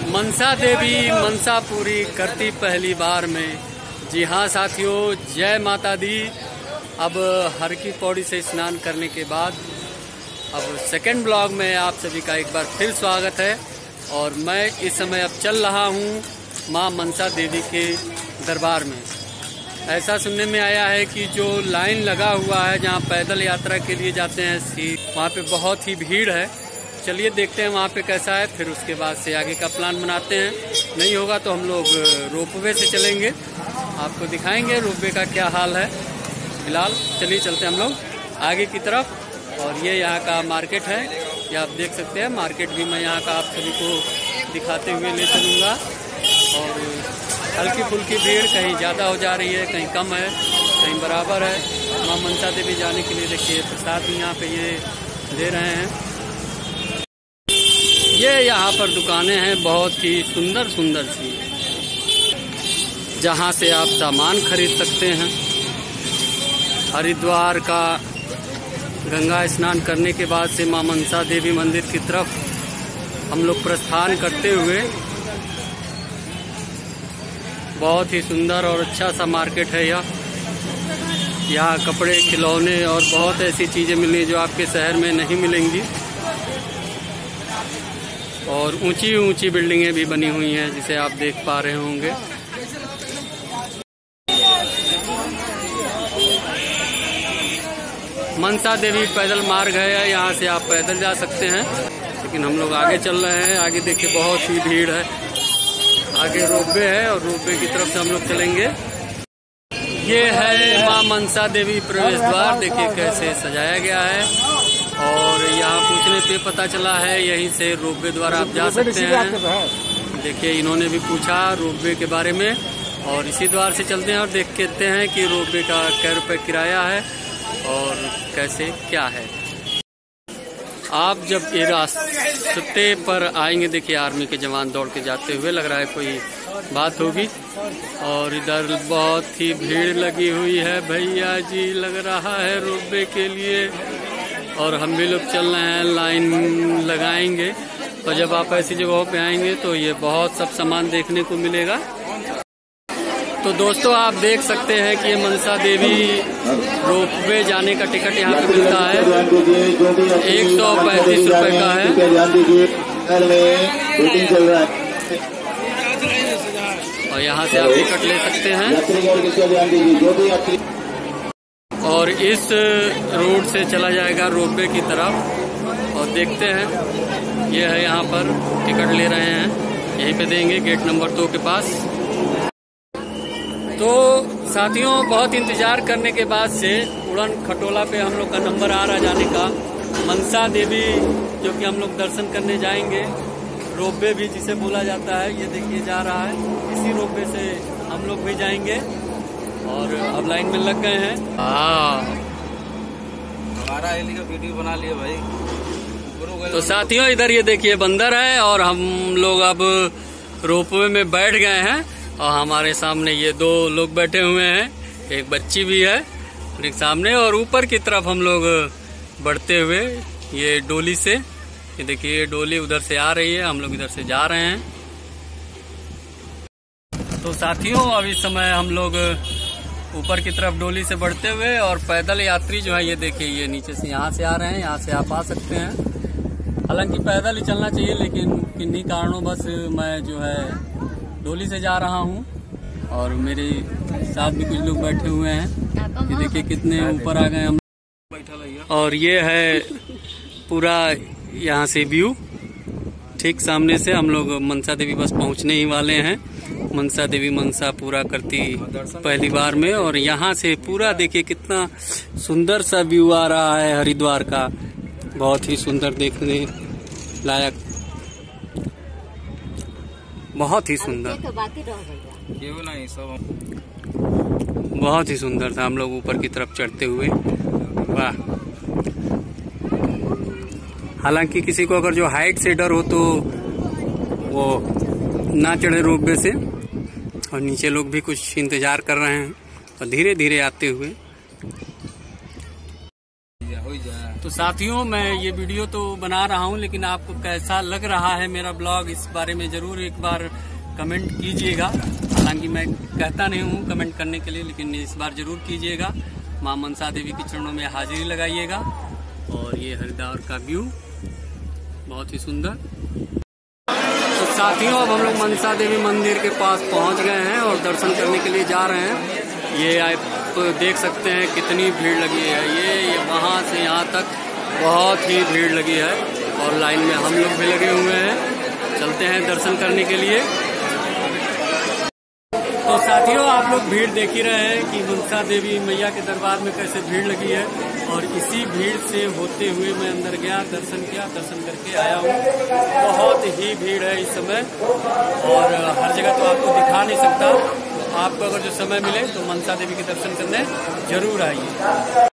मनसा देवी मनसा पूरी करती पहली बार में। जी हाँ साथियों, जय माता दी। अब हर की पौड़ी से स्नान करने के बाद अब सेकंड ब्लॉग में आप सभी का एक बार फिर स्वागत है। और मैं इस समय अब चल रहा हूँ माँ मनसा देवी के दरबार में। ऐसा सुनने में आया है कि जो लाइन लगा हुआ है जहाँ पैदल यात्रा के लिए जाते हैं, वहाँ पे बहुत ही भीड़ है। चलिए देखते हैं वहाँ पे कैसा है, फिर उसके बाद से आगे का प्लान बनाते हैं। नहीं होगा तो हम लोग रोपवे से चलेंगे, आपको दिखाएंगे रोपवे का क्या हाल है। फिलहाल चलिए चलते हैं हम लोग आगे की तरफ। और ये यहाँ का मार्केट है, ये आप देख सकते हैं। मार्केट भी मैं यहाँ का आप सभी को दिखाते हुए ले चलूँगा। और हल्की फुल्की भीड़ कहीं ज़्यादा हो जा रही है, कहीं कम है, कहीं बराबर है। माँ मनसा देवी जाने के लिए देखिए प्रसाद भी यहाँ पे ये दे रहे हैं। ये यहाँ पर दुकानें हैं बहुत ही सुंदर सुंदर सी, जहाँ से आप सामान खरीद सकते हैं। हरिद्वार का गंगा स्नान करने के बाद से माँ मनसा देवी मंदिर की तरफ हम लोग प्रस्थान करते हुए, बहुत ही सुंदर और अच्छा सा मार्केट है यह। यहाँ कपड़े, खिलौने और बहुत ऐसी चीजें मिलेंगी जो आपके शहर में नहीं मिलेंगी। और ऊंची ऊंची बिल्डिंगें भी बनी हुई हैं, जिसे आप देख पा रहे होंगे। मनसा देवी पैदल मार्ग है, यहाँ से आप पैदल जा सकते हैं, लेकिन हम लोग आगे चल रहे हैं। आगे देखिए बहुत ही भीड़ है। आगे रोपवे है और रोपवे की तरफ से हम लोग चलेंगे। ये है माँ मनसा देवी प्रवेश द्वार, देखिए कैसे सजाया गया है। और यहाँ पूछने पे पता चला है यहीं से रोपवे द्वारा आप जा सकते हैं। देखिए इन्होंने भी पूछा रोपवे के बारे में, और इसी द्वार से चलते हैं और देखते हैं कि रोपवे का क्या रुपये किराया है और कैसे क्या है। आप जब ये रास्ते पर आएंगे, देखिए आर्मी के जवान दौड़ के जाते हुए, लग रहा है कोई बात होगी। और इधर बहुत ही भीड़ लगी हुई है भैया जी, लग रहा है रोपवे के लिए। और हम भी लोग चल रहे हैं, लाइन लगाएंगे। और जब आप ऐसी जगहों पे आएंगे तो ये बहुत सब सामान देखने को मिलेगा। तो दोस्तों आप देख सकते हैं कि ये मनसा देवी रोपवे जाने का टिकट यहाँ पे मिलता है, 135 रुपए का है। और यहाँ से आप टिकट ले सकते हैं। और इस रोड से चला जाएगा रोपवे की तरफ। और देखते हैं, ये है यहाँ पर टिकट ले रहे हैं, यहीं पे देंगे गेट नंबर 2 के पास। तो साथियों बहुत इंतजार करने के बाद से उड़न खटोला पे हम लोग का नंबर आ रहा जाने का। मनसा देवी जो कि हम लोग दर्शन करने जाएंगे, रोपवे भी जिसे बोला जाता है, ये देखिए जा रहा है। इसी रोपवे से हम लोग भी जाएंगे। और अब लाइन में लग गए हैं। हमारा का वीडियो बना लिया भाई। तो साथियों इधर ये देखिए बंदर है, और हम लोग अब रोपवे में बैठ गए हैं। और हमारे सामने ये 2 लोग बैठे हुए हैं, एक बच्ची भी है एक सामने। और ऊपर की तरफ हम लोग बढ़ते हुए ये डोली से, ये देखिए डोली उधर से आ रही है, हम लोग इधर से जा रहे हैं। तो साथियों अब इस समय हम लोग ऊपर की तरफ डोली से बढ़ते हुए, और पैदल यात्री जो है ये देखिए ये नीचे से यहाँ से आ रहे हैं, यहाँ से आप आ सकते हैं। हालांकि पैदल ही चलना चाहिए, लेकिन किन्हीं कारणों बस मैं जो है डोली से जा रहा हूँ। और मेरे साथ भी कुछ लोग बैठे हुए हैं, ये देखिए कितने ऊपर आ गए हम। और ये है पूरा यहाँ से व्यू, ठीक सामने से हम लोग मनसा देवी बस पहुँचने ही वाले हैं। मनसा देवी मनसा पूरा करती पहली बार में। और यहाँ से पूरा देखिए कितना सुंदर सा व्यू आ रहा है हरिद्वार का, बहुत ही सुंदर देखने लायक, बहुत ही सुंदर, बहुत ही सुंदर था। हम लोग ऊपर की तरफ चढ़ते हुए, वाह। हालांकि किसी को अगर जो हाइट से डर हो तो वो ना चढ़े रोपवे से। और नीचे लोग भी कुछ इंतजार कर रहे हैं, और धीरे धीरे आते हुए। तो साथियों, मैं ये वीडियो तो बना रहा हूँ, लेकिन आपको कैसा लग रहा है मेरा ब्लॉग, इस बारे में जरूर एक बार कमेंट कीजिएगा। हालांकि मैं कहता नहीं हूँ कमेंट करने के लिए, लेकिन इस बार जरूर कीजिएगा। मां मनसा देवी के चरणों में हाजिरी लगाइएगा। और ये हरिद्वार का व्यू बहुत ही सुंदर। तो साथियों, अब हम लोग मनसा देवी मंदिर के पास पहुंच गए हैं और दर्शन करने के लिए जा रहे हैं। ये आप देख सकते हैं कितनी भीड़ लगी है। ये वहां से यहाँ तक बहुत ही भीड़ लगी है और लाइन में हम लोग भी लगे हुए हैं। चलते हैं दर्शन करने के लिए। तो साथियों, आप लोग भीड़ देख ही रहे हैं कि मनसा देवी मैया के दरबार में कैसे भीड़ लगी है। और इसी भीड़ से होते हुए मैं अंदर गया, दर्शन किया, दर्शन करके आया हूँ। बहुत ही भीड़ है इस समय और हर जगह तो आपको दिखा नहीं सकता। तो आपको अगर जो समय मिले तो मनसा देवी के दर्शन करने जरूर आइए।